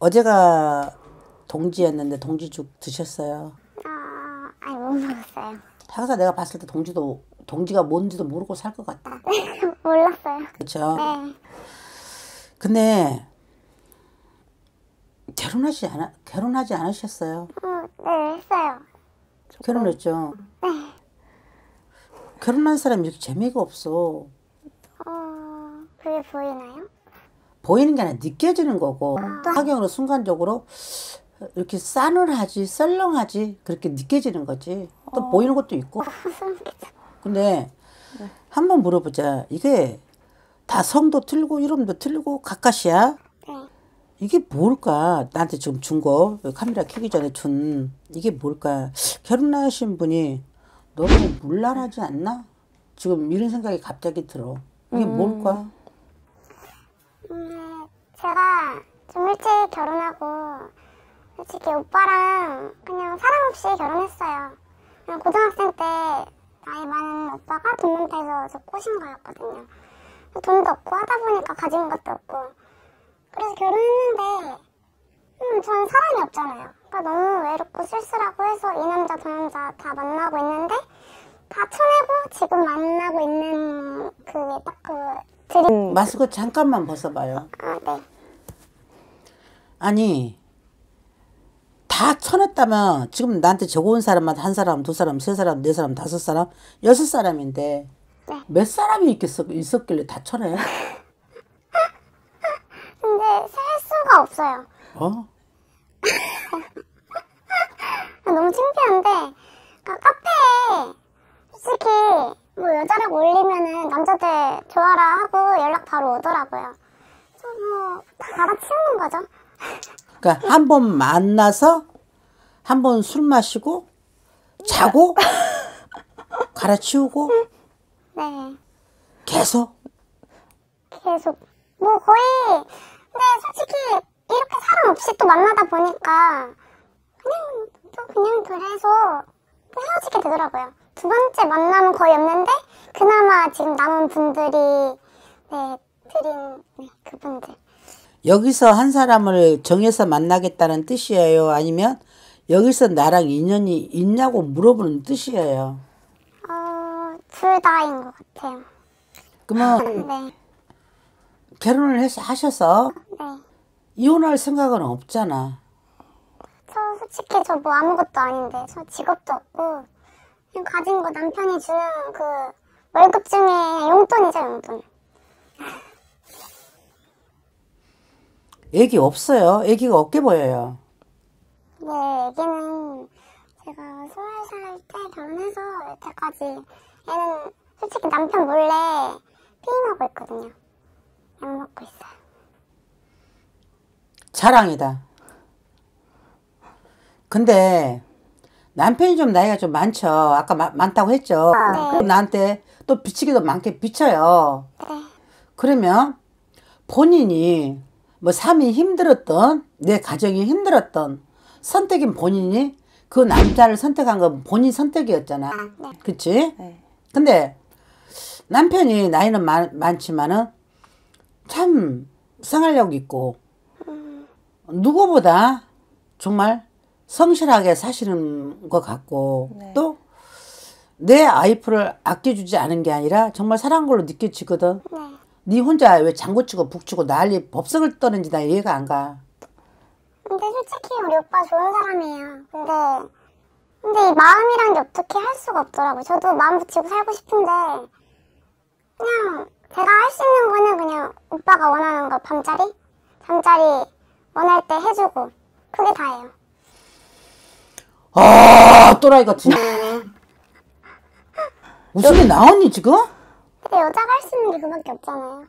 어제가 동지였는데 동지죽 드셨어요? 아니 못 먹었어요. 항상 내가 봤을 때 동지가 뭔지도 모르고 살 것 같다. 몰랐어요. 그렇죠? 네. 근데 결혼하지 않으셨어요? 네, 했어요. 결혼했죠? 네. 결혼한 사람이 이렇게 재미가 없어. 그게 보이나요? 보이는 게 아니라 느껴지는 거고 하경으로 순간적으로 이렇게 싸늘하지 썰렁하지 그렇게 느껴지는 거지. 또 보이는 것도 있고. 근데 한번 물어보자. 이게 다 성도 틀리고 이름도 틀리고 각각이야. 네. 이게 뭘까? 나한테 지금 준 거 카메라 켜기 전에 준 이게 뭘까? 결혼하신 분이 너무 문란하지 않나? 지금 이런 생각이 갑자기 들어. 이게 뭘까? 제가 좀 일찍 결혼하고 솔직히 오빠랑 그냥 사랑 없이 결혼했어요. 그냥 고등학생 때 나이 많은 오빠가 돈 많다 해서 저 꼬신 거였거든요. 돈도 없고 하다 보니까 가진 것도 없고 그래서 결혼했는데 저는 사람이 없잖아요. 그러니까 너무 외롭고 쓸쓸하고 해서 이 남자 저 남자 다 만나고 있는데 다 쳐내고 지금 만나고 있는 그게 딱 마스크 잠깐만 벗어봐요. 네. 아니 다 쳐냈다면 지금 나한테 적어온 사람만 한 사람, 두 사람, 세 사람, 네 사람, 다섯 사람, 여섯 사람인데 네. 몇 사람이 있었길래 다 쳐내? 근데 셀 수가 없어요. 어? 너무 창피한데 그러니까 카페에 솔직히 뭐 여자라고 올리면은 남자들 좋아라 하고 연락 바로 오더라고요. 그래서 뭐 다 갈아치우는 거죠. 그러니까 한 번 만나서 한 번 술 마시고 자고 갈아치우고 네. 계속 뭐 거의 근데 솔직히 이렇게 사람 없이 또 만나다 보니까 그냥 그래서 또 헤어지게 되더라고요. 두 번째 만남은 거의 없는데 그나마 지금 남은 분들이 드린 그분들. 여기서 한 사람을 정해서 만나겠다는 뜻이에요? 아니면 여기서 나랑 인연이 있냐고 물어보는 뜻이에요? 둘 다인 것 같아요. 그러면 네. 결혼을 하셔서 네. 이혼할 생각은 없잖아. 저 솔직히 저 뭐 아무것도 아닌데 저 직업도 없고 그냥 가진 거 남편이 주는 그 월급 중에 용돈이죠, 용돈. 애기 없어요. 애기가 없게 보여요. 네, 애기는 제가 20살 때 결혼해서 여태까지 애는 솔직히 남편 몰래 피임하고 있거든요. 약 먹고 있어요. 자랑이다. 근데 남편이 좀 나이가 좀 많죠. 아까 많다고 했죠. 네. 그럼 나한테 또 비치기도 많게 비쳐요. 네. 그러면 본인이 뭐 삶이 힘들었던 내 가정이 힘들었던 선택인 본인이 그 남자를 선택한 건 본인 선택이었잖아. 네. 그치? 네. 근데 남편이 나이는 많지만은 참 생활력 있고 누구보다 정말 성실하게 사시는 것 같고 네. 또 내 아이프를 아껴주지 않은 게 아니라 정말 사랑한 걸로 느껴지거든. 네. 네 혼자 왜 장구치고 북치고 난리 법석을 떠는지 나 이해가 안 가. 근데 솔직히 우리 오빠 좋은 사람이에요. 근데 이 마음이란 게 어떻게 할 수가 없더라고요. 저도 마음 붙이고 살고 싶은데 그냥 제가 할 수 있는 거는 그냥 오빠가 원하는 거 잠자리 원할 때 해주고 그게 다예요. 아 또라이 같은. 웃음이 나오니 지금? 근데 여자가 할 수 있는 게 그밖에 없잖아요.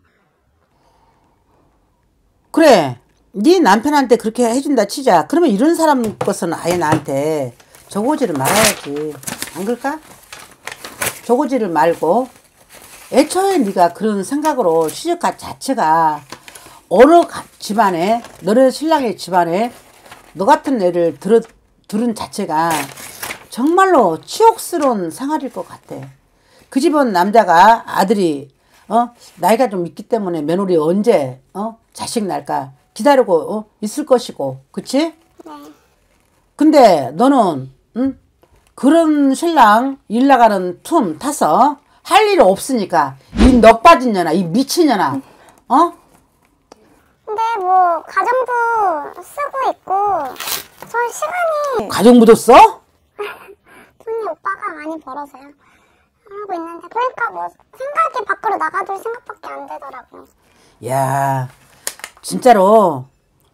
그래 네 남편한테 그렇게 해준다 치자. 그러면 이런 사람 것은 아예 나한테 저고지를 말아야지. 안 그럴까? 저고지를 말고 애초에 네가 그런 생각으로 시집간 자체가 어느 집안에 너네 신랑의 집안에 너 같은 애를 들은 자체가 정말로 치욕스러운 생활일 것 같아. 그 집은 남자가 아들이 나이가 좀 있기 때문에 며느리 언제 자식 날까 기다리고 있을 것이고, 그치? 네. 근데 너는 응? 그런 신랑 일 나가는 틈 타서 할 일이 없으니까 이 넋 빠진 년아, 이 미친년아, 어? 근데 뭐 가정부 쓰고 있고 저 시간이 가정부도 써? 돈이 오빠가 많이 벌어서요. 하고 있는데 그러니까 뭐 생각이 밖으로 나가둘 생각밖에 안 되더라고요. 야, 진짜로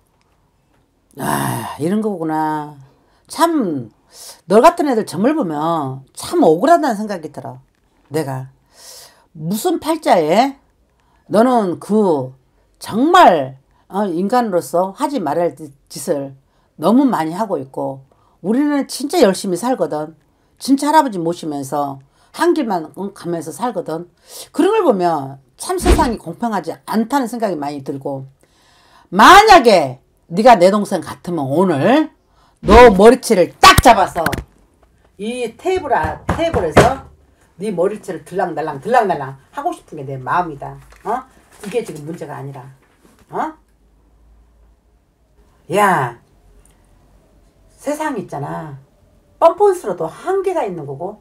아, 이런 거구나. 참, 널 같은 애들 점을 보면 참 억울하다는 생각이 들어. 내가 무슨 팔자에 너는 그 정말 인간으로서 하지 말아야 할 짓을 너무 많이 하고 있고, 우리는 진짜 열심히 살거든. 진짜 할아버지 모시면서 한 길만 가면서 살거든. 그런 걸 보면 참 세상이 공평하지 않다는 생각이 많이 들고, 만약에 네가 내 동생 같으면 오늘 너 머리채를 딱 잡아서 이 테이블에서 네 머리채를 들랑달랑 하고 싶은 게 내 마음이다. 이게 지금 문제가 아니라. 야, 세상 있잖아. 뻔뻔스러도 한계가 있는 거고,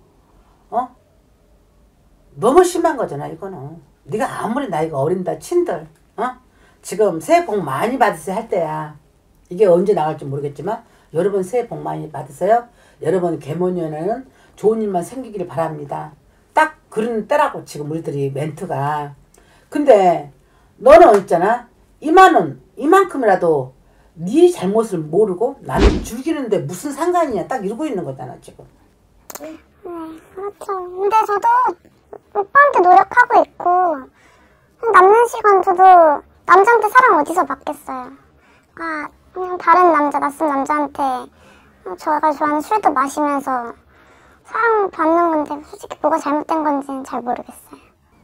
너무 심한 거잖아, 이거는. 네가 아무리 나이가 어린다 친들, 지금 새해 복 많이 받으세요 할 때야. 이게 언제 나갈지 모르겠지만 여러분 새해 복 많이 받으세요. 여러분 개모년에는 좋은 일만 생기길 바랍니다. 딱 그런 때라고 지금 우리들이 멘트가. 근데 너는 있잖아, 이만큼이라도 네 잘못을 모르고 나는 죽이는데 무슨 상관이냐, 딱 이러고 있는 거잖아 지금. 네, 그렇죠. 근데 저도 오빠한테 노력하고 있고, 남는 시간 저도 남자한테 사랑 어디서 받겠어요. 그러니까 그냥 다른 남자, 낯선 남자한테 제가 좋아하는 술도 마시면서 사랑 받는 건데 솔직히 뭐가 잘못된 건지는 잘 모르겠어요.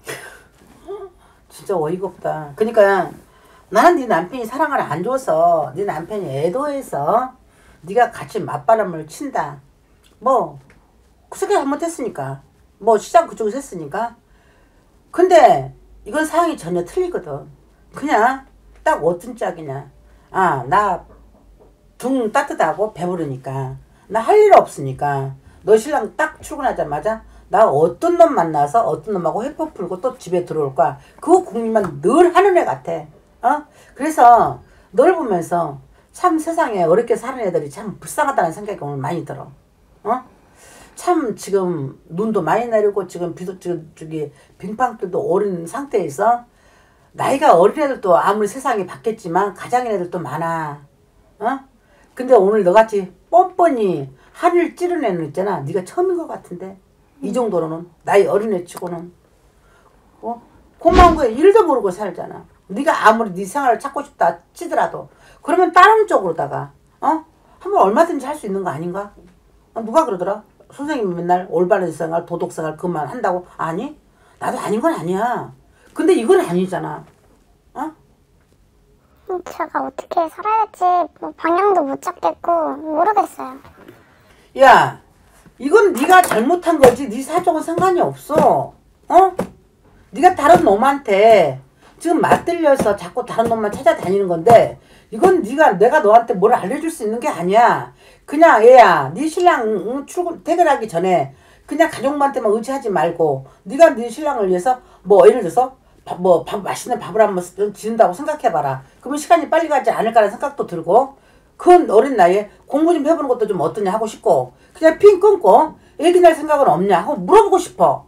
진짜 어이가 없다. 그러니까 나는 네 남편이 사랑을 안 줘서, 네 남편이 애도해서 네가 같이 맞바람을 친다. 뭐 그렇게 잘못했으니까, 뭐 시작 그쪽에서 했으니까. 근데 이건 상황이 전혀 틀리거든. 그냥 딱 어떤 짝이냐, 나 등 따뜻하고 배부르니까, 나 할 일 없으니까 너 신랑 딱 출근하자마자 나 어떤 놈 만나서 어떤 놈하고 회포 풀고 또 집에 들어올 거야. 그거 국민만 늘 하는 애 같아. 그래서 널 보면서 참 세상에 어렵게 사는 애들이 참 불쌍하다는 생각이 오늘 많이 들어. 참 지금 눈도 많이 내리고 지금 비도 저기 빙판길도 오른 상태에서, 나이가 어린 애들도 아무리 세상이 바뀌었지만 가장인 애들도 많아. 근데 오늘 너같이 뻔뻔히 하늘 찌른 애는 있잖아, 네가 처음인 것 같은데. 이 정도로는 나이 어린 애 치고는 고마운 거에 일도 모르고 살잖아. 네가 아무리 네 생활을 찾고 싶다 치더라도 그러면 다른 쪽으로다가 한번 얼마든지 할 수 있는 거 아닌가? 누가 그러더라? 선생님이 맨날 올바른 생활, 도덕생활 그만 한다고. 아니, 나도 아닌 건 아니야. 근데 이건 아니잖아. 제가 어떻게 살아야 할지 뭐 방향도 못 잡겠고 모르겠어요. 야, 이건 네가 잘못한 거지 네 사정은 상관이 없어. 네가 다른 놈한테 지금 맞들려서 자꾸 다른 놈만 찾아다니는 건데, 이건 내가 너한테 뭘 알려줄 수 있는 게 아니야. 그냥 얘야, 네 신랑 퇴근하기 전에 그냥 가족한테만 의지하지 말고, 네가 네 신랑을 위해서 뭐 예를 들어서 맛있는 밥을 한번 지은다고 생각해봐라. 그러면 시간이 빨리 가지 않을까라는 생각도 들고, 그 어린 나이에 공부 좀 해보는 것도 좀 어떠냐 하고 싶고, 그냥 핑 끊고 애기 날 생각은 없냐 하고 물어보고 싶어.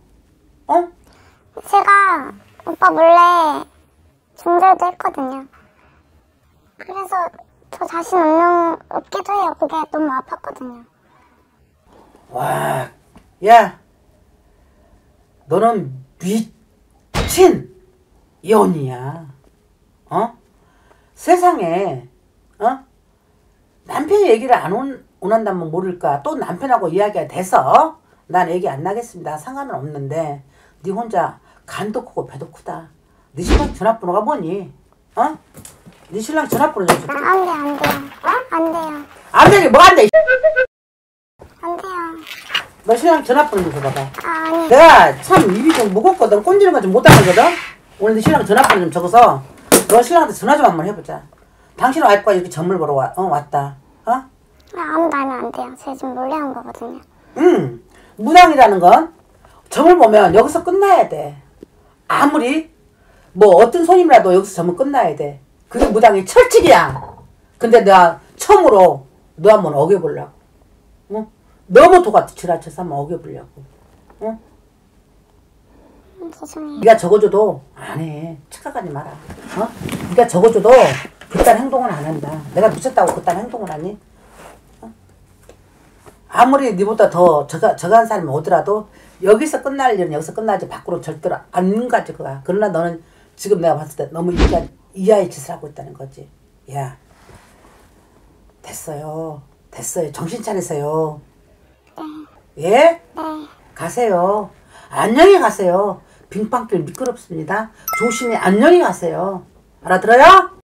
제가 오빠 몰래 중절도 했거든요. 그래서 저 자신 없기도 해요. 그게 너무 아팠거든요. 와, 야, 너는 미친 이혼이야. 세상에 남편이 얘기를 안 원한다면 모를까, 또 남편하고 이야기가 돼서 난 얘기 안 나겠습니다, 상관은 없는데, 네 혼자 간도 크고 배도 크다. 네 신랑 전화번호가 뭐니? 네 신랑 전화번호 좀 줘. 안 돼요. 안 돼요. 안 되게 뭐 안 돼? 안 돼요. 너 신랑 전화번호 좀 줘봐봐. 아니. 내가 참 입이 좀 무겁거든. 꼰지는 거 좀 못하거든. 오늘 네 신랑 전화번호 좀 적어서 너 신랑한테 전화 좀 한번 해보자. 당신은 알 거야. 이렇게 점을 보러 왔다. 아무도 알면 안 돼요. 제가 지금 몰래 한 거거든요. 무당이라는 건 점을 보면 여기서 끝나야 돼. 아무리 뭐 어떤 손님이라도 여기서 점은 끝나야 돼. 그게 무당의 철칙이야. 근데 내가 처음으로 너 한번 어겨보려고. 너무 도같이 지라쳐서 한번 어겨보려고. 죄송해요. 네가 적어줘도 안 해. 착각하지 마라. 네가 적어줘도 그딴 행동은 안 한다. 내가 미쳤다고 그딴 행동을 하니? 아무리 네보다 더 저간 사람이 오더라도 여기서 끝날 일은 여기서 끝나지 밖으로 절대로 안 가지 그가. 그러나 너는 지금 내가 봤을 때 너무 이하의 짓을 하고 있다는 거지. 야, 됐어요. 정신 차리세요. 예? 네. 가세요. 안녕히 가세요. 빙판길 미끄럽습니다. 조심히 안녕히 가세요. 알아들어요?